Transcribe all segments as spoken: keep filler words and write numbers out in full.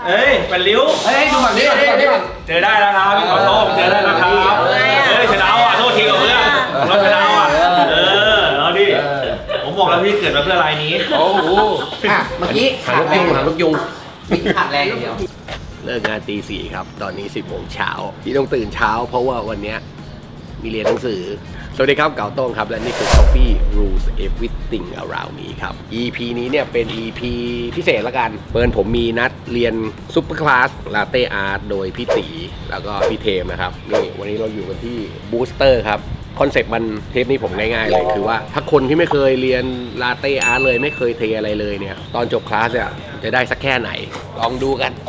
เฮ้ยเป็นริ้วเฮ้ยดูแบบนี้ก่อนดูแบบนี้ก่อนเจอได้แล้วครับพี่ขอโทษเจอได้แล้วครับเฮ้ยชนะอ่ะโทษทีกับเพื่อนเราชนะอ่ะเออเอาดิผมบอกแล้วพี่เกิดมาเพื่อลายนี้โอ้โหอ่ะเมื่อกี้หางยุงหางลูกยุงขาดแรงเดียวเลิกงานตีสี่ครับตอนนี้สิบโมงเช้าที่ต้องตื่นเช้าเพราะว่าวันนี้มีเรียนหนังสือสวัสดีครับเก่าโต้งครับและนี่คือ Coffee Rules Everything Around Me ครับ อี พี นี้เนี่ยเป็น อี พี พิเศษละกันเปิดผมมีนัดเรียนซุปเปอร์คลาสลาเต้อาร์ตโดยพี่ตีแล้วก็พี่เทมนะครับนี่วันนี้เราอยู่กันที่บูสเตอร์ครับคอนเซ็ปต์มันเทปนี้ผมง่ายๆเลยคือว่าถ้าคนที่ไม่เคยเรียนลาเต้อาร์ตเลยไม่เคยเทอะไรเลยเนี่ยตอนจบคลาสเนี่ยจะได้สักแค่ไหนลองดูกัน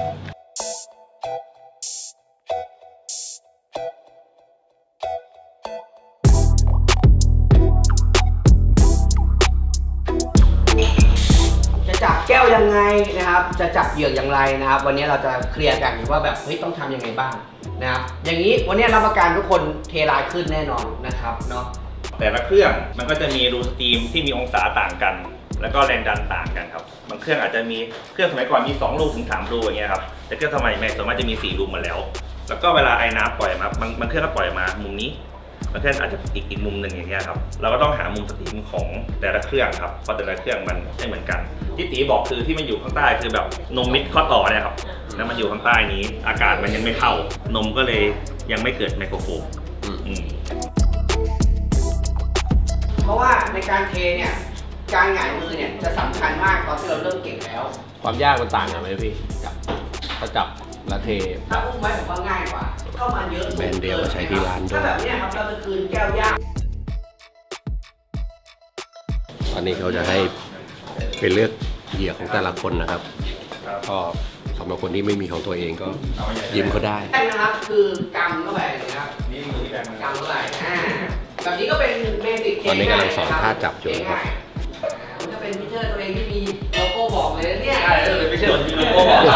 จับแก้วยังไงนะครับจะจับเหยือกอย่างไรนะครับวันนี้เราจะเคลียร์กันว่าแบบเฮ้ยต้องทำยังไงบ้างนะครับอย่างนี้วันนี้รับประกันทุกคนเทลายขึ้นแน่นอนนะครับเนาะแต่ละเครื่องมันก็จะมีรูสตรีมที่มีองศาต่างกันแล้วก็แรงดันต่างกันครับบางเครื่องอาจจะมีเครื่องสมัยก่อนมีสองรูถึงสามรูอย่างเงี้ยครับแต่เครื่องสมัยใหม่ส่วนมากจะมีสี่รูมาแล้วแล้วก็เวลาไอ้น้ำปล่อยมาบางบางเครื่องก็ปล่อยมามุมนี้บางเครื่องอาจจะอีกอีกมุมหนึ่งอย่างเงี้ยครับเราก็ต้องหามุมสตรีมของแต่ละเครื่องครับเพราะแต่ละเครื่องมันไม่เหมือนกันที่ตีบอกคือที่มันอยู่ข้างใต้คือแบบนมมิดข้อต่อเนี่ยครับแล้วมันอยู่ข้างใต้นี้อากาศมันยังไม่เข้านมก็เลยยังไม่เกิดไมโครโฟมเพราะว่าในการเทเนี่ยการหงายมือเนี่ยจะสำคัญมากตอนที่เราเริ่มเก่งแล้วความยากมันต่างกันไหมพี่จับถ้าจับและเทถ้าอุ้มไว้ผมว่าง่ายกว่าเข้ามาเยอะแบรนด์เดียวใช้ที่ร้านด้วยถ้าแบบนี้ครับเราจะคืนแก้วยากตอนนี้เขาจะให้เป็นเลือกเหยื่อของแต่ละคนนะครับก็สำหรับคนที่ไม่มีของตัวเองก็ยิ้มเขาได้นะครับคือกำเข้าไปนะครับกำเข้าไปอ่าแบบนี้ก็เป็นเบสิกตอนนี้กำลังสอนท่าจับอยู่ครับจะเป็นพิเตอร์ตัวเองที่มีโลโก้บอกเลยเนี่ยใช่เลยไม่ใช่มีโลโก้บอก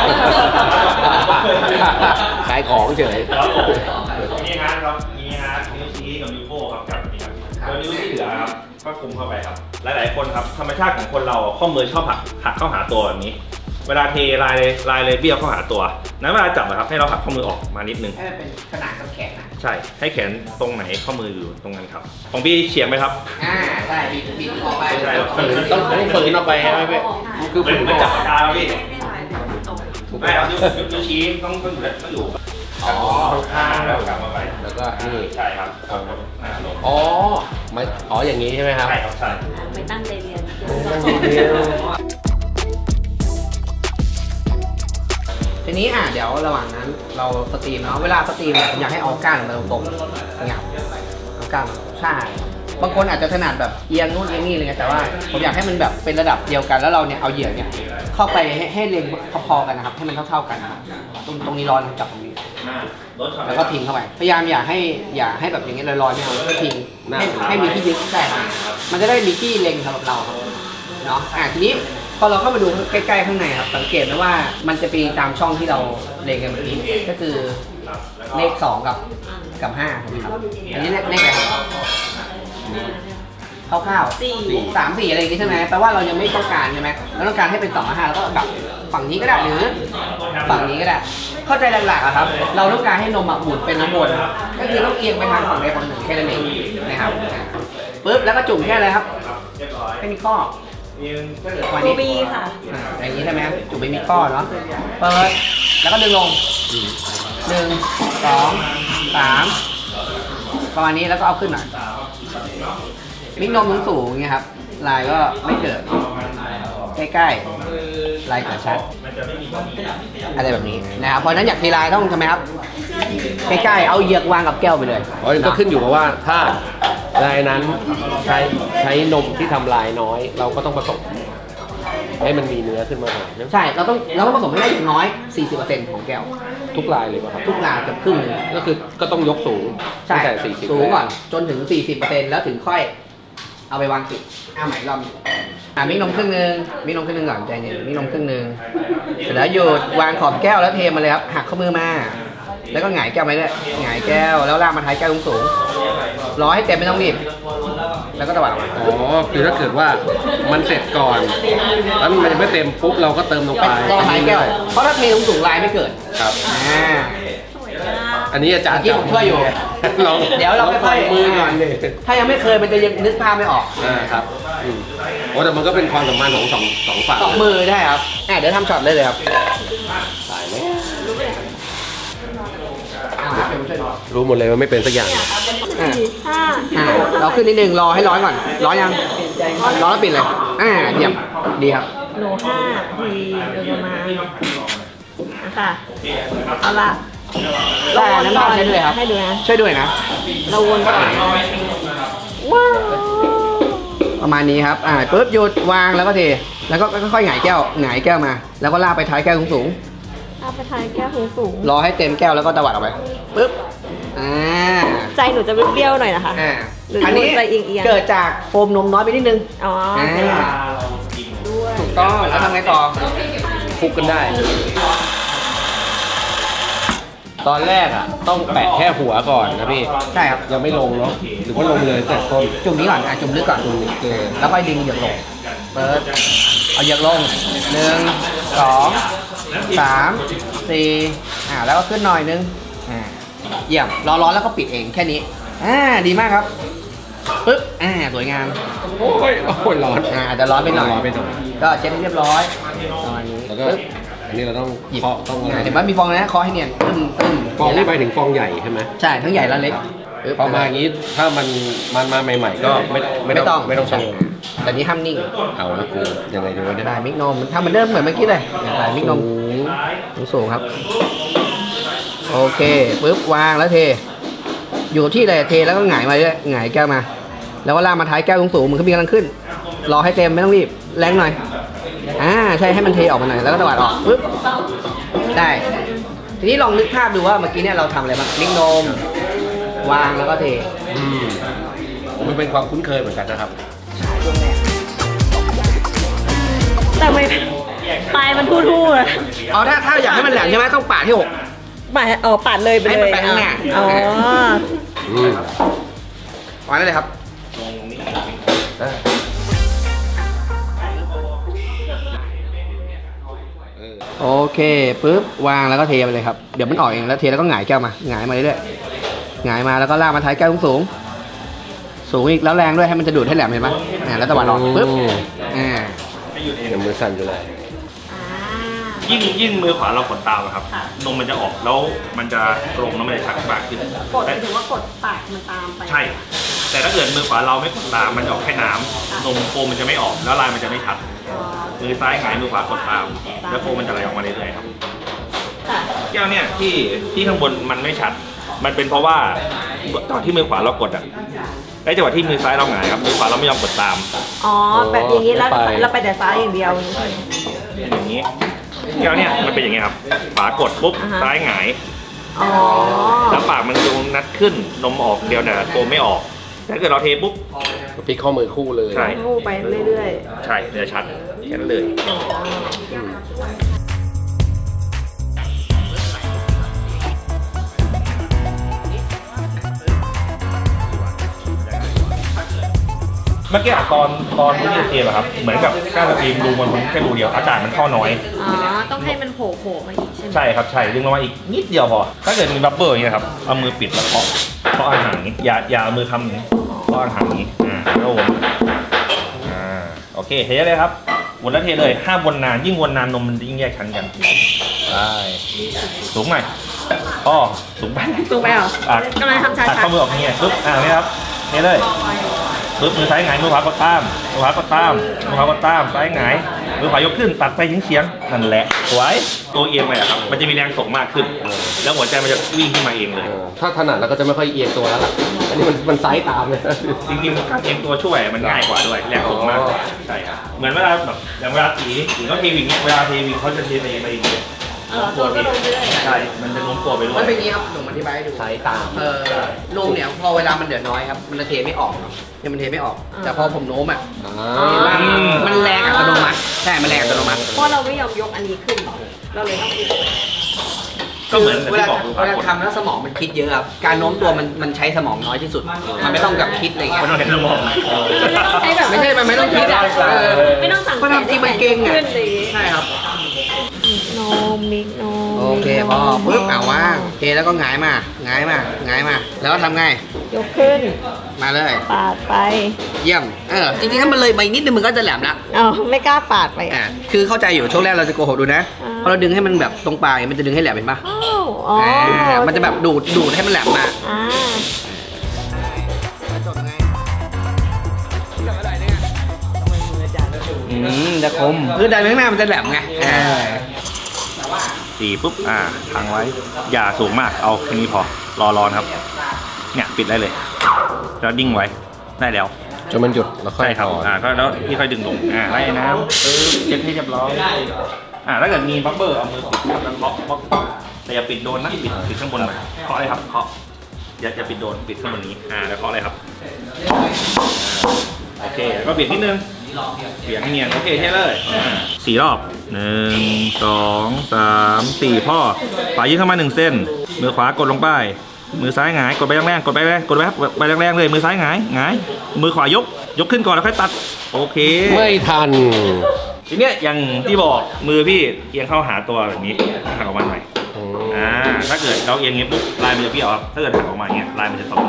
ขายของเฉยครับผมนี่ฮะครับนี่ฮะนิ้วชี้กับนิ้วโป้ครับจับนี่ครับแล้วนิ้วที่เหลือครับก็คุมเข้าไปครับหลายๆคนครับธรรมชาติของคนเราข้อมือชอบหักหักเข้าหาตัวแบบนี้เวลาเทลายเลยลายเลยเบี้ยวเข้าหาตัวนั้นเวลาจับนะครับให้เราหักข้อมือออกมานิดนึงให้มันเป็นขนาดกับแขนนะใช่ให้แขนตรงไหนข้อมืออยู่ตรงนั้นครับของพี่เฉียงไหมครับอ่าใช่บิดบิดออกไปใช่ต้องต้องฝืนออกไปใช่ไหมพี่คือฝืนมันจับปากกาแล้วพี่ไม่ครับนิ้วชี้ต้องต้องอยู่ต้องอยู่อ๋อข้างแล้วกลับมาไปแล้วก็นี่ใช่ครับอ๋อไม่อ๋ออย่างนี้ใช่ไหมครับใช่ครับใช่ไปตั้งใจเรียนทีนี้อ่ะเดี๋ยวระหว่างนั้นเราสตรีมเนาะเวลาสตรีมเนี่ยผมอยากให้เอาก้านมาตรงๆเงียบเอาก้านใช่บางคนอาจจะถนัดแบบเอียงนู่นเอียงนี่อะไรเงี้ยแต่ว่าผมอยากให้มันแบบเป็นระดับเดียวกันแล้วเราเนี่ยเอาเหยื่อเนี่ยเข้าไปให้ให้เรียงพอๆกันนะครับให้มันเท่าๆกันนะครับตรงตรงนี้ร้อนจับตรงนี้แล้วก็ทิ้งเข้าไปพยายามอย่าให้อย่าให้แบบอย่างเงี้ยลอยๆไม่เอาก็ทิ้งให้ให้มีที่ยึดใช่ครับมันจะได้มีที่เล็งสำหรับเราครับเนาะอ่ะทีนี้พอเราเข้ามาดูใกล้ๆข้างในครับสังเกตนะว่ามันจะเป็นตามช่องที่เราเล็งกันเมื่อกี้ก็คือเลขสองกับกับห้าครับอันนี้เลขเลขอะไรครับคร่าวๆสามสี่อะไรอย่างงี้ใช่ไหมแปลว่าเรายังไม่ต้องการใช่ไหมเราต้องการให้เป็นสองกับห้าแล้วก็กลับฝั่งนี้ก็ได้หรือฝั่งนี้ก็ได้เข้าใจหลักๆอะครับเราต้องการให้นมหมุนเป็นน้ำวนก็คือต้องเอียงไปทางฝั่งใดฝั่งหนึ่งแค่นั้นเองนะครับปึ๊บแล้วก็จุ่มแค่อะไรครับแค่มีข้อโบบีค่ะอย่างนี้ใช่ไหมจุ่มไม่มีข้อเนาะเปิดแล้วก็ดึงลงหนึ่งสองสามประมาณนี้แล้วก็เอาขึ้นหน่อยมิกนมสูงๆเงี้ยครับลายก็ไม่เกิดใกล้ๆลายเกิดชัดอะไรแบบนี้นะครับเพราะนั้นอยากทีลายต้องทำไมครับใกล้ๆเอาเหยือกวางกับแก้วไปเลยอ๋อก็ขึ้นอยู่กับว่าถ้าลายนั้นใช้ใช้นมที่ทำลายน้อยเราก็ต้องผสมให้มันมีเนื้อขึ้นมาหน่อยใช่เราต้องเราต้องผสมให้ได้อย่างน้อย สี่สิบเปอร์เซ็นต์ ของแก้วทุกลายเลยป่ะครับทุกลายเกือบครึ่งนึงก็คือก็ต้องยกสูงใช่สูงก่อนจนถึง สี่สิบเปอร์เซ็นต์ แล้วถึงค่อยเอาไปวางติดเอาใหม่รอบอ่ะมีนมครึ่งนึงมีนมครึ่งนึงก่อนใจเย็นมีนมครึ่งนึงเสร็จแล้วหยุดวางขอบแก้วแล้วเทมาเลยครับหักข้อมือมาแล้วก็หงายแก้วไปเลยหงายแก้วแล้วลากมาท้ายแก้วสูงรอให้เต็มไม่ต้องรีบแล้วก็ตวัดออกมาอ๋อคือถ้าเกิดว่ามันเสร็จก่อนแล้วมันยังไม่เต็มปุ๊บเราก็เติมลงไปรอหายแก้วเพราะถ้าเทสูงๆลายไม่เกิดครับอ่าอันนี้อาจารย์เมื่อกี้ผมช่วยอยู่ลองเดี๋ยวเราค่อยๆมือก่อนเลยถ้ายังไม่เคยมันจะยังนึกภาพไม่ออกอ่าครับอืมโอ้แต่มันก็เป็นความสัมพันธ์ของสองสองฝั่งสองมือได้ครับอ่ะเดี๋ยวทำช็อตเลยเลยครับตายไหมอ่าเดี๋ยวผมช่วยดูรู้หมดเลยว่าไม่เป็นสักอย่างอ่ะห้าอ่ะเราขึ้นนิดนึงรอให้ร้อนก่อนร้อนยังร้อนแล้วปิดเลยอ่าเยี่ยมดีครับหนูห้าทีโดยประมาณนะคะเอาละได้น้ำตาลใช้ด้วยครับให้ดูนะช่วยด้วยนะเราวนก่อนว้าวประมาณนี้ครับ อ่าปุ๊บหยุดวางแล้วก็เท แล้วก็ค่อยๆหงายแก้วหงายแก้วมา แล้วก็ลากไปท้ายแก้วสูงเอาไปทายแก้วหูสูงๆรอให้เต็มแก้วแล้วก็ตวัดออกไปปุ๊บ อ่าใจหนูจะเบี้ยวๆหน่อยนะคะอ่าหรืออันนี้ใจเอียงๆเกิดจากโฟมนมน้อยไปนิดนึงอ๋อโอเคอ่าถูกต้องแล้วทำไงต่อคลุกกันได้ ตอนแรกอ่ะต้องแปะแค่หัวก่อนนะพี่ใช่ครับยังไม่ลงเนาะหรือว่าลงเลยแต่ต้นจุ่มนี้ก่อน อ่ะจุ่มลึกก่อนเออแล้วค่อยดึงเหยือกลง เปิด เอาเหยือกลงหนึ่งสองสามสี่อ่าแล้วก็ขึ้นหน่อยนึง อ่า เยี่ยม รอร้อนแล้วก็ปิดเองแค่นี้ อ่า ดีมากครับ ปึ๊บ อ่า สวยงามโอ้ยโอ้ยร้อนอ่าอาจจะร้อนไปหน่อยร้อนไปหน่อยก็เช็ดให้เรียบร้อยประมาณนี้แล้วก็ปึ๊บอันนี้เราต้องหยิบเคาะต้องอะไรอ่าเห็นไหมมีฟองนะเคาะให้เนียนตึ้มตึ้มฟองนี่ไปถึงฟองใหญ่ใช่ไหมใช่ ทั้งใหญ่และเล็กปึ๊บพอมาอย่างนี้ถ้ามันมันมาใหม่ ๆ ก็ไม่ไม่ต้องไม่ต้องโชว์แต่นี้ห้ามนิ่งเอาละกูยังไงดีวะเนี่ยได้มิกนมทำเหมือนเดิมเหมือนเมื่อกี้เลยได้มิกนมสูงสูงครับ โอเคปึ๊บวางแล้วเท อยู่กับที่เลยเทแล้วก็หงายมาเรื่อยหงายแก้วมา แล้วก็ลากมาท้ายแก้วสูงๆมันก็มีกำลังขึ้น รอให้เต็มไม่ต้องรีบแรงหน่อยอ่าใช่ให้มันเทออกมาหน่อยแล้วก็ตวัดออกปึ๊บได้ทีนี้ลองนึกภาพดูว่าเมื่อกี้เนี่ยเราทำอะไรบ้างมิกนมวางแล้วก็เทอืมมันเป็นความคุ้นเคยเหมือนกันนะครับแต่ไม่ปลายมันทู่ๆอะอ๋อถ้าถ้าอยากให้มันแหลมใช่ไหมต้องปาดที่หกปาดอ๋อปาดเลยไปเลยให้มันไปข้างหน้าอ๋ออืมวางได้เลยครับเออเออโอเคปึ๊บวางแล้วก็เทไปเลยครับเดี๋ยวมันออกเองแล้วเทแล้วก็หงายแก้วมาหงายมาเรื่อยๆหงายมาแล้วก็ลากมาท้ายแก้วสูงๆสูงอีกแล้วแรงด้วยให้มันจะดูดให้แหลมเห็นไหมอ่าแล้วตะวันออกปึ๊บอ่ายังมือสั่นอยู่เลยอ่ายิ่งยิ่งมือขวาเรากดตามอะครับ นมมันจะออกแล้วมันจะตรงแล้วมันจะชักมากขึ้นกดหมายถึงว่ากดปากมันตามไปใช่ แต่ถ้าเกิดมือขวาเราไม่กดตามมันจะออกแค่น้ำนมโฟมมันจะไม่ออกแล้วลายมันจะไม่ชัดอ๋อมือซ้ายหงายมือขวากดตาม แล้วโฟมมันจะไหลออกมาเรื่อยๆครับค่ะแก้วเนี่ยที่ที่ข้างบนมันไม่ชัด มันเป็นเพราะว่าตอนที่มือขวาเรากดอ่ะไอ้จังหวะที่มือซ้ายเราหงายครับมือขวาเราไม่ยอมกดตามอ๋อแบบอย่างนี้แล้วไปเราไปแต่ซ้ายอย่างเดียวอย่างนี้แก้วเนี่ยมันเป็นอย่างเงี้ยครับขวากดปุ๊บอ่าฮะซ้ายหงายอ๋อแล้วปากมันจะนัดขึ้นนมออกเดียวแต่โฟมไม่ออกแต่ถ้าเกิดเราเทปุ๊บพลิกข้อมือคู่เลยใช่ทู่ไปเรื่อยใช่จะชัดแค่นั้นเลยๆอ๋ออืมเมื่อกี้อะตอนตอนที่เทมอะครับเหมือนกับการสตรีมรูมันแค่รูเดียวอากาศมันเข้าน้อยอ๋อต้องให้มันโผล่ๆมาอีกใช่ไหมใช่ครับใช่ดึงลงมาอีกนิดเดียวพอ ถ้าเกิดมีบับเบิ้ลอย่างเงี้ยครับเอามือปิดแล้วเคาะเคาะอาหารอย่างงี้อย่าอย่าเอามือทำอย่างนี้เคาะอาหารอย่างนี้อ่าแล้ววนอ่าโอเคเทเลยครับวนแล้วเทเลยห้ามวนนานยิ่งวนนานนมมันยิ่งแยกชั้นกันได้สูงหน่อยอ๋อสูงไปถูกไหมเหรออ่ะกำลังทำช้าตัดข้อมือออกอย่างเงี้ยปึ๊บอ่านี่ครับเทเลยปึ๊บมือซ้ายหงายมือขวากดตามมือขวากดตามมือขวากดตามซ้ายหงายมือขวายกขึ้นตัดไปเฉียงๆนั่นแหละสวยตัวเอียงไปอะครับมันจะมีแรงส่งมากขึ้น แล้วหัวใจมันจะวิ่งขึ้นมาเองเลยเออถ้าถนัดแล้วก็จะไม่ค่อยเอียงตัวแล้วล่ะ อันนี้มันมันไซส์ตามเลยจริงๆการเอียงตัวช่วยมันง่ายกว่าด้วยแรงส่งมากกว่าใช่ครับเหมือนเวลาแบบอย่างเวลาตีตีเขาเทวิ่งเนี้ยเวลาเทวิ่งเขาจะเทไปไปอย่างเงี้ยเออตัวก็ลงเรื่อยใช่มันจะโน้มตัวไปด้วมันยเป็นอย่างนี้ครับหนุ่มอธิบายให้ดูไซส์ตามเออลมเนี่ยพอเวลามันเดือดน้อยครับมันจะเทไม่ออกเนาะเนี่ยมันเทไม่ออก แต่พอผมโน้มอ่ะอ่เห็นว่าามันแรงอัตโนมัติใช่มันแรงอัตโนมัติเพราะเราไม่ยอมยกอันนี้ขึ้น เราเลยต้องอีกปก็เหมือนเวลาที่บอกเวลาทำแล้วสมองมันคิดเยอะครับการโน้มตัวมันมันใช้สมองน้อยที่สุดมันไม่ต้องกับคิดอะไรเงี้ยไม่ต้องเห็นสมองไม่ต้องใช้แบบไม่ใช่มันไม่ต้องคิดอ่ะเออไม่ต้องสั่งเพราะทำทีมันเก่งอ่ะขึ้นเลยใช่ครับโนมิกโนโอเคพอปึ๊บเอาว่างโอเคแล้วก็หงายมาหงายมาหงายมาแล้วก็ทำไงยกขึ้นมาเลยปาดไปเยี่ยมเออจริงๆถ้ามันเลยไปนิดนึงมันก็จะแหลมละอ๋อไม่กล้าปาดไปอ่าคือเข้าใจอยู่ช่วงแรกเราจะโกหกดูนะอ่าพอเราดึงให้มันแบบตรงปลายมันจะดึงให้แหลมเห็นปะอ้าวอ๋ออ่ามันจะแบบดูดดูดให้มันแหลมมาอ่าอืมจะคมคือดันข้างหน้ามันจะแหลมไงอ่าตีปุ๊บอ่าพังไว้อย่าสูงมากเอาแค่นี้พอรอร้อนครับเนี่ยปิดได้เลยแล้วดิ้งไว้ได้แล้วจนมันหยุดแล้วค่อยใช่ครับถอนอ่าก็แล้วพี่ค่อยดึงลงอ่าไล่น้ำเออเช็ดให้เรียบร้อยอ่าถ้าเกิดมีบัฟเบอร์เอามือปิดครับแล้วเคาะเคาะแต่อย่าปิดโดนนะปิดปิดข้างบนหน่อยเคาะเลยครับเคาะอย่าอย่าปิดโดนปิดข้างบนนี้อ่าแล้วเคาะเลยครับอ่าโอเคแล้วก็เบียดนิดนึงเบียดให้เนียนโอเคใช่เลยอ่าสี่รอบหนึ่งสองสามสี่พ่อขวายื่นเข้ามาหนึ่งเส้นมือขวากดลงไปมือซ้ายหงายกดไปแรงๆกดไปแรงกดไปไปแรงๆเลยมือซ้ายหงายหงายมือขวายกยกขึ้นก่อนแล้วค่อยตัดโอเคไม่ทันทีเนี้ยอย่างที่บอกมือพี่เอียงเข้าหาตัวแบบนี้หักออกมาหน่อยอ่าถ้าเกิดเราเอียงอย่างงี้ปุ๊บลายมันจะเบี้ยวครับถ้าเกิดหักออกมาอย่างเงี้ยลายมันจะตรง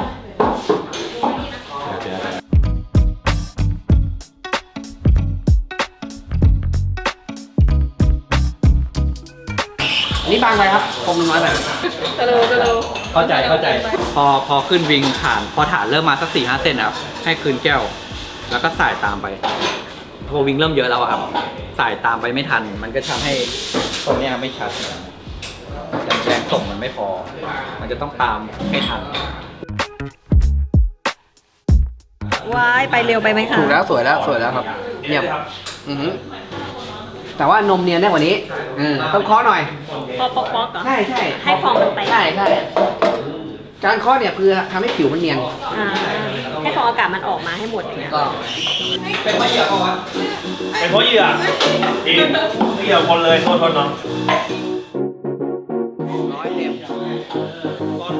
อันนี้บางไปครับคมน้อยไปกระโดดกระโดดเข้าใจเข้าใจ พอพอขึ้นวิงฐานพอฐานเริ่มมาสักสี่ห้าเซนนะครับให้คืนแก้ว แล้วก็สายตามไปพอวิงเริ่มเยอะแล้วอะครับสายตามไปไม่ทัน มันก็ทำให้ตรงเนี้ยไม่ชัดแรงแรงส่งมันไม่พอ มันจะต้องตามให้ทันว้ายไปเร็วไปไหมคะถูกแล้วสวยแล้วสวยแล้วครับเยี่ยมอือหือแต่ว่านมเนียนได้กว่านี้อืมต้องเคาะหน่อยปอกปอกปอกเหรอใช่ใช่ให้ฟองมันไปใช่ใช่การเคาะเนี่ยคือทำให้ผิวมันเนียนอ่าให้ฟองอากาศมันออกมาให้หมดอย่างเงี้ยก็เป็นเพราะเหยื่อเป็นเพราะเหยื่อจริงเหยื่อคนเลยโทษโทษน้องร้อยเต็ม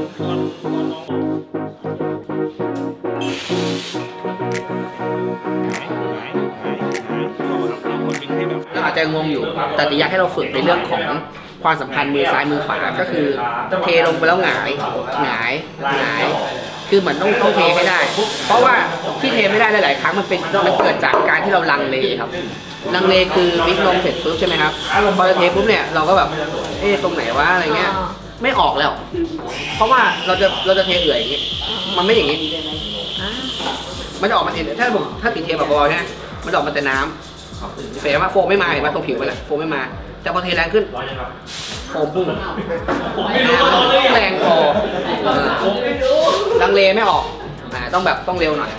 เราอาจจะงงอยู่ แต่อยากให้เราฝึกในเรื่องของความสัมพันธ์มือซ้ายมือขวาก็คือเทลงไปแล้วหงายหงายหงายคือเหมือนต้องต้องเทให้ได้ เพราะว่าที่เทไม่ได้หลายๆครั้งมันเป็นมันเกิดจากการที่เราลังเลครับลังเลคือบิ๊กลงเสร็จปุ๊บใช่ไหมครับพอจะเทปุ๊บเนี่ยเราก็แบบเอ๊ะตรงไหนวะอะไรเงี้ยไม่ออกแล้ว เพราะว่าเราจะเราจะเทเอื่อยอย่างงี้มันไม่อย่างงี้อ่ามันจะออกมาเองถ้าผมถ้าติดเทแบบบอลเนี่ยมันจะออกมาแต่น้ำแปลว่าโฟมไม่มาเห็นไหมตรงผิวมันแหละโฟมไม่มาแต่พอเทแรงขึ้นโฟมพุ่งแรงพอเออลังเลไม่ออกอ่าต้องแบบต้องเร็วหน่อย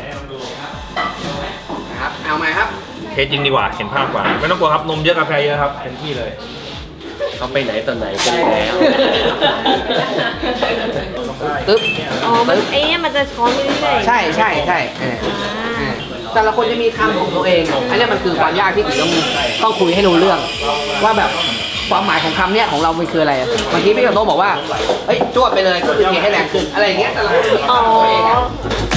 นะครับเอามาครับเทจริงดีกว่าเห็นภาพกว่าไม่ต้องกลัวครับนมเยอะกาแฟเยอะครับเต็มที่เลยเขาไปไหนตอนไหนกันแล้วตึ๊บอ๋อมันไอ้เนี่ยมันจะช้อนไปเรื่อยๆใช่ใช่ใช่เออเออแต่ละคนจะมีคำของตัวเองอ่ะอันนี้มันคือความยากที่ผมต้องต้องคุยให้รู้เรื่อง ว่าแบบความหมายของคำเนี้ยของเรามันคืออะไรอะบางทีพี่กับโต้บอกว่าเฮ้ยจวดไปเลยก็คือเทให้แรงขึ้นอะไรอย่างเงี้ยแต่ละคนมีคำอ๋อของตัวเองอะ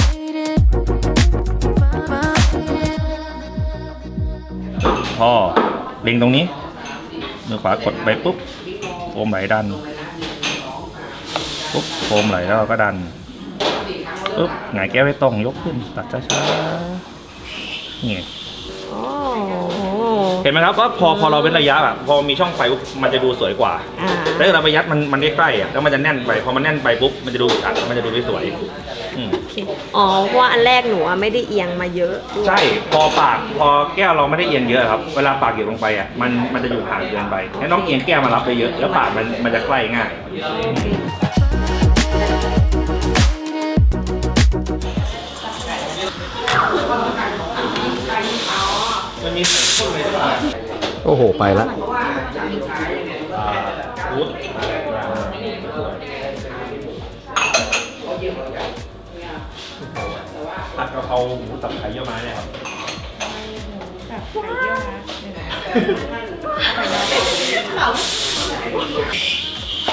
พอเล็งตรงนี้มือขวากดไปปุ๊บโฟมไหลดันปุ๊บโฟมไหลแล้วเราก็ดันปุ๊บหงายแก้วให้ตรงยกขึ้นตัดช้าๆนี่โอ้เห็นไหมครับว่าพอพอเราเป็นระยะแบบพอมีช่องไฟปุ๊บมันจะดูสวยกว่าอ่าแต่ถ้าเราไปยัดมันมันใกล้ๆอ่ะแล้วมันจะแน่นไปพอมันแน่นไปปุ๊บมันจะดูอัดมันจะดูไม่สวยอืมโอเคอ๋อเพราะว่าอันแรกหนูอะไม่ได้เอียงมาเยอะด้วยใช่พอปากพอแก้วเราไม่ได้เอียงเยอะครับเวลาปากอยู่ลงไปอ่ะมันมันจะอยู่ห่างเกินไปงั้นต้องเอียงแก้วมารับไปเยอะแล้วปากมันมันจะใกล้ง่ายมันมีต้นอะไรบ้างโอ้โห ไปละฟูดผัดกะเพราหมูสับไข่เยี่ยวม้าเนี่ยครับ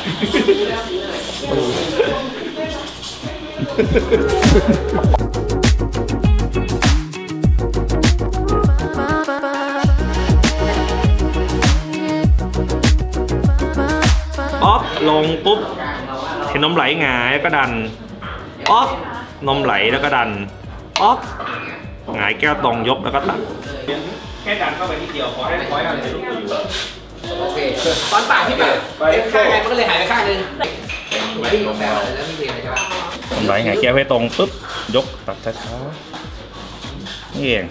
ออฟลงปุ๊บเห็นนมไหลหงายก็ดันออฟนมไหลแล้วก็ดันออฟหงายแก้วตรงยกแล้วก็ตัดแค่ดันเข้าไปนิดเดียวพอให้พอให้มันจะลุกอยู่โอเคตอนปากที่แบบเป็นข้างไงมันก็เลยหายไปข้างนึงไม่ได้ยกแบบแล้วไม่เรียนเลยใช่ปะนมไหลหงายแก้วให้ตรงปุ๊บยกตัดช้าๆนี่เอง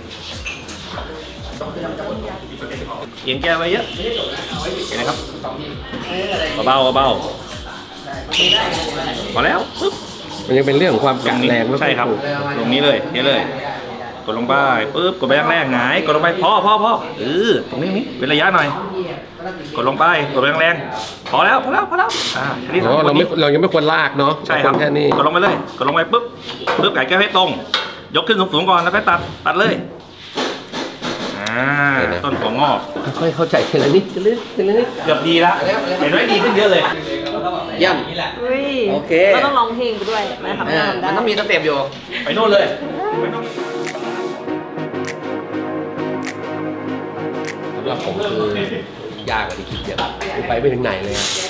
เอียงแก้วไว้เยอะเห็นไหมครับเบาๆเบาๆพอแล้วปุ๊บมันยังเป็นเรื่องของความกะแรงใช่ครับตรงนี้เลยนี่เลยกดลงไปปุ๊บกดไปแรงๆหงายกดลงไปพอพอพอเออตรงนี้นี่เป็นระยะหน่อยกดลงไปกดแรงๆพอแล้วพอแล้วพอแล้วอ่าเราไม่เรายังไม่ควรลากเนาะใช่ครับแค่นี้กดลงไปเลยกดลงไปปุ๊บปุ๊บหงายแก้วให้ตรงยกขึ้นสูงๆก่อนแล้วก็ตัดตัดเลยต้นหัวงอกค่อยเข้าใจทีละนิดทีละนิดทีละนิดเกือบดีละเห็นไหมดีขึ้นเยอะเลยย่ำโอเคเราต้องร้องเพลงไปด้วยมันทำได้มันต้องมีสเต็ปอยู่ไปโน่นเลยสำหรับผมคือยากกว่าที่คิดเยอะไปไม่ถึงไหนเลย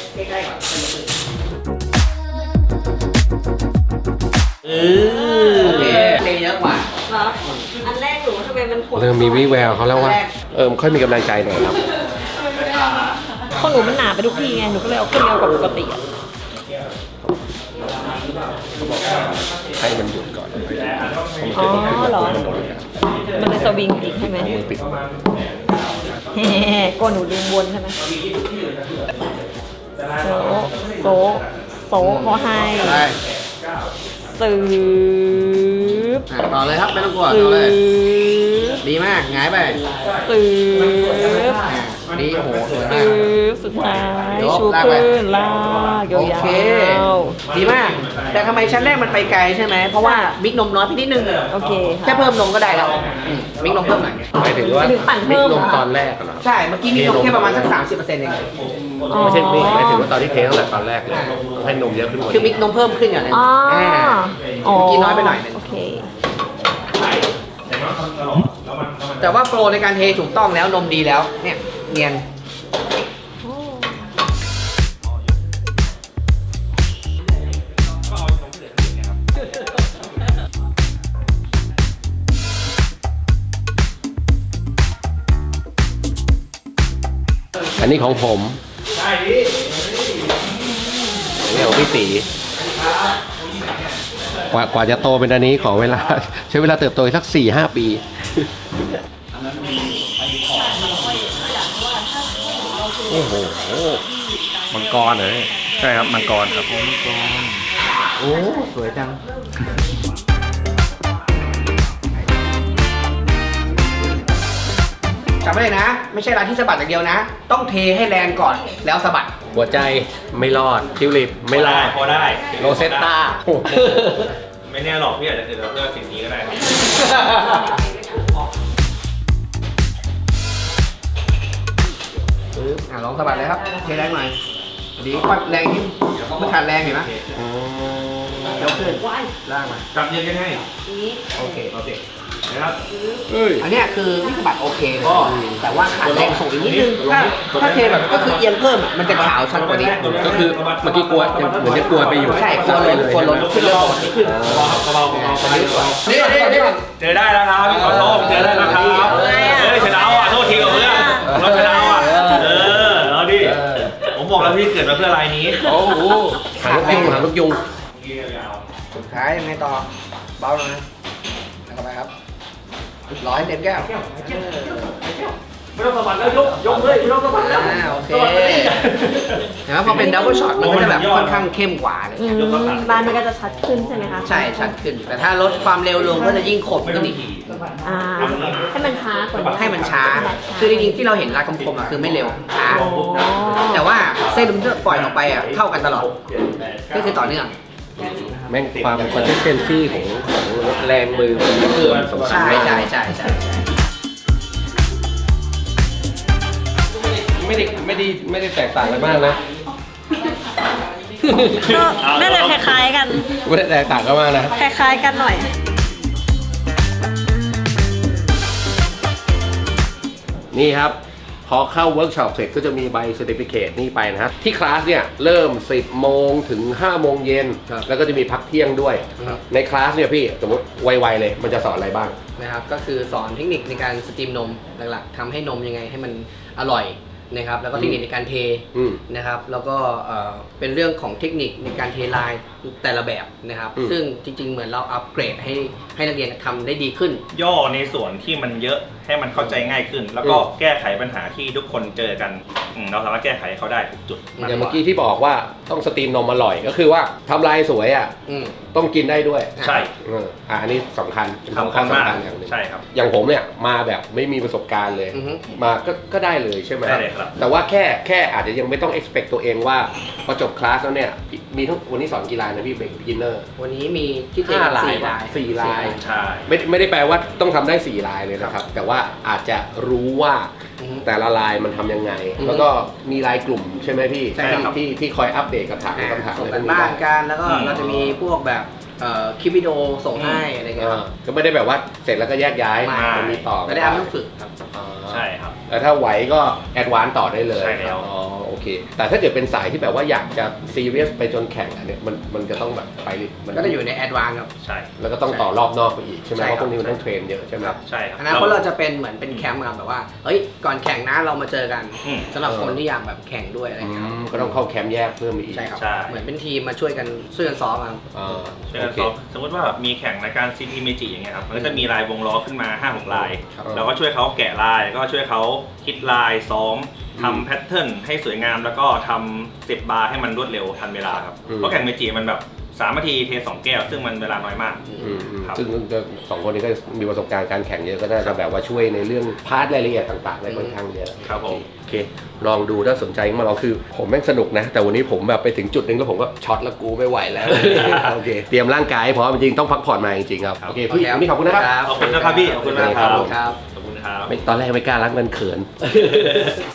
เออโอเคเพลงเยอะกว่าอันแรกหนูทำไมมันเริ่มมีวิแววเขาแล้วว่าเออค่อยมีกำลังใจหน่อยครับข้อหนูมันหนาไปทุกทีไงหนูก็เลยเอาขึ้นเร็วกว่าปกติอ่ะให้มันหยุดก่อนอ๋อเหรอมันเลยสวิงอีกใช่ไหมเฮ้ก้นหนูดึงวนใช่ไหมโซโซโซเขาให้สืบต่อเลยครับไม่ต้องกลัวต่อเลยดีมากหงายไปสืบดีโอ้โหสวยมากสุดท้ายชูขึ้นลากยาวดีมากแต่ทำไมชั้นแรกมันไปไกลใช่ไหมเพราะว่าบิ๊กนมน้อยไปนิดนึงโอเคแค่เพิ่มนมก็ได้แล้วบิ๊กนมเพิ่มหน่อยหมายถึงว่าบิ๊กนมตอนแรกเหรอใช่เมื่อกี้บิ๊กนมแค่ประมาณสักสามสิบเปอร์เซ็นต์เองไม่ใช่บิ๊กหมายถึงว่าตอนที่เทตั้งแต่ตอนแรกเลยให้นมเยอะขึ้นคือบิ๊กนมเพิ่มขึ้นอย่างนั้นกินน้อยไปหน่อยนึงโอเคแต่ว่าโปรในการเทถูกต้องแล้วนมดีแล้วเนี่ยเนียนอันนี้ของผมใช่ดินี่ของพี่ตีกว่ากว่าจะโตเป็นอันนี้ขอเวลาใช้เวลาเติบโตสักสี่ห้าปีโอ้โหมังกรเลยใช่ครับมังกรครับมังกรโอ้สวยจังจำไว้เลยนะไม่ใช่ร้านที่สะบัดอย่างเดียวนะต้องเทให้แรงก่อนแล้วสะบัดหัวใจไม่รอดทิวลิปไม่รอดพอได้โรเซตตาไม่แน่หรอกพี่อาจจะเกิดเรื่องสิ่งนี้ก็ได้อ่ะลองสะบัดเลยครับเทแรงหน่อยดีกว่าแรงที่มันขาดแรงเห็นไหมยกขึ้นล่างมาจับเย็นยังไงโอเคโอเคนะครับอันนี้คือวิสบัดโอเคแต่ว่าขาดแรงส่งอีกนิดนึงถ้าถ้าเทแบบก็คือเอียงเพิ่มมันจะขาวชัดกว่านี้ก็คือเมื่อกี้กลัวเหมือนจะกลัวไปอยู่ใช่กลัวเลยกลัวล้นขึ้นเรื่องขึ้นเบาๆนี่นี่นี่เจอได้แล้วครับพี่ขอโทษเจอได้แล้วครับเฮ้ยชนะอ่ะโทษทีกับเพื่อนเราชนะอ่ะเออเอาดิผมบอกแล้วพี่เกิดมาเพื่อรายนี้โอ้โหหางลูกยุงหางลูกยุงสุดท้ายยังไงต่อเบาหน่อยทำไมครับร้อยเต็มแก้วไม่ต้องสะบัดแล้วยกยกเลยไม่ต้องสะบัดแล้วโอเคเห็นไหมพอเป็นดับเบิลช็อตมันก็จะแบบค่อนข้างเข้มกว่าเลยบานมันก็จะชัดขึ้นใช่ไหมคะใช่ชัดขึ้นแต่ถ้าลดความเร็วลงก็จะยิ่งขบขึ้นอีกอ่าให้มันช้ากว่าให้มันช้าคือจริงๆที่เราเห็นลายคมๆอ่ะคือไม่เร็วช้าแต่ว่าเส้นมันจะปล่อยออกไปอ่ะเท่ากันตลอดก็คือต่อเนื่องแม่งความคอนเทนซี่ของของแรงมือใช่ใช่ใช่ใช่ไม่ได้ไม่ได้ไม่ได้แตกต่างกันมากนะก็น่าจะคล้ายๆกันไม่ได้แตกต่างกันมากนะคล้ายๆกันหน่อยนี่ครับ พอเข้าเวิร์กช็อปเสร็จก็จะมีใบเซอร์ติฟิเคตนี่ไปนะฮะที่คลาสเนี่ยเริ่ม สิบโมงถึง ห้าโมงเย็นแล้วก็จะมีพักเที่ยงด้วย ในคลาสเนี่ยพี่สมมติไวๆเลยมันจะสอนอะไรบ้างนะครับก็คือสอนเทคนิคในการสตรีมนมหลักๆทำให้นมยังไงให้มันอร่อยนะครับแล้วก็เทคนิคในการเทอืมนะครับแล้วก็เอ่อเป็นเรื่องของเทคนิคในการเทลายแต่ละแบบนะครับอืมซึ่งจริงๆเหมือนเราอัปเกรดให้ให้นักเรียนทำได้ดีขึ้นย่อในส่วนที่มันเยอะให้มันเข้าใจง่ายขึ้น แล้วก็แก้ไขปัญหาที่ทุกคนเจอกันอืมเราสามารถแก้ไขให้เขาได้ทุกจุดอย่างเมื่อกี้ที่บอกว่าต้องสตรีมนมอร่อยก็คือว่าทำลายสวยอ่ะอืมต้องกินได้ด้วยใช่เอออ่ะอันนี้สำคัญเป็นข้อสำคัญมากอย่างหนึ่งใช่ครับอย่างผมเนี่ยมาแบบไม่มีประสบการณ์เลยอือฮึมาก็ก็ได้เลยใช่ไหมได้เลยครับแต่ว่าแค่แค่อาจจะยังไม่ต้อง expect ตัวเองว่าพอจบคลาสแล้วเนี่ยมีทั้งวันนี้สอนกี่ลายนะพี่เบรกบินเนอร์วันนี้มีที่เทห้าลายสี่ลายสี่ลายใช่ไม่ไม่ได้แปลว่าต้องทำได้สี่ลายเลยนะครับ แต่ว่าอาจจะรู้ว่าอือฮึแต่ละลายมันทำยังไงอือฮึแล้วก็มีลายกลุ่มใช่ไหมพี่ใช่ครับที่ที่ที่คอยอัปเดตกับถามคำถามส่งอะไรกันพวกบ้านได้กันแล้วก็อืมเราจะมีพวกแบบเอ่อคลิปวิดีโอส่งให้อะไรเงี้ยอ่าก็ไม่ได้แบบว่าเสร็จแล้วก็แยกย้ายไม่มันมีต่อไม่ได้เอาต้องฝึกครับอ่าใช่ครับแล้วถ้าไหวก็แอดวานซ์ต่อได้เลยใช่แล้วอ๋อโอเค แต่ถ้าเกิดเป็นสายที่แบบว่าอยากจะซีเรียสไปจนแข่งอันเนี้ยมันมันจะต้องแบบไปมันก็จะอยู่ในแอดวานซ์ครับใช่แล้วก็ต้องต่อรอบนอกไปอีกใช่ไหมใช่เพครับราะพวกนี้มันต้องเทรนเยอะใช่ไหมใช่ครับอนาคตเราจะเป็นเหมือนเป็นแคมป์ครับแบบว่าเฮ้ยก่อนแข่งนะเรามาเจอกันอืมสำหรับคนที่อยากแบบแข่งด้วยอะไรอืเงี้ยครับมก็ต้องเข้าแคมป์แยกเพิ่มอีกใช่ครับใช่เหมือนเป็นทีมมาช่วยกันช่วยกันซ้อมครับอ่าช่วยโอกันเคซ้อมสมมติว่ามีแข่งในการ ซี พี Magic อย่างเงี้ยครับ มันก็จะมีลายวงล้อขึ้นมา ห้าหก ลายครับเราก็ช่วยเขาแกะลายแล้วก็ช่วยเขาคิดลายซ้อมอืมทำแพทเทิร์นให้สวยงามแล้วก็ทำสิบบาร์ให้มันรวดเร็วทันเวลาครับอืมเพราะแข่งเมจิมันแบบสามนาทีเทสองแก้ว ซึ่งมันเวลาน้อยมากอืมอืมครับซึ่งก็สองคนนี้ก็มีประสบการณ์การแข่งเยอะก็น่าจะแบบว่าช่วยในเรื่องพาร์ทรายละเอียดต่างๆได้ค่อนข้างเยอะครับผมโอเค ลองดูถ้าสนใจมาลองคือผมแม่งสนุกนะ แต่วันนี้ผมแบบไปถึงจุดหนึ่งแล้วผมก็ช็อตแล้วกูไม่ไหวแล้ว โอเค เตรียมร่างกายให้พร้อมจริงๆต้องพักผ่อนมาจริงๆครับ โอเคพี่วันนี้ขอบคุณนะครับขอบคุณนะครับพี่ ขอบคุณมากครับครับขอบคุณครับไม่ตอนแรกไม่กล้ารักมันเขิน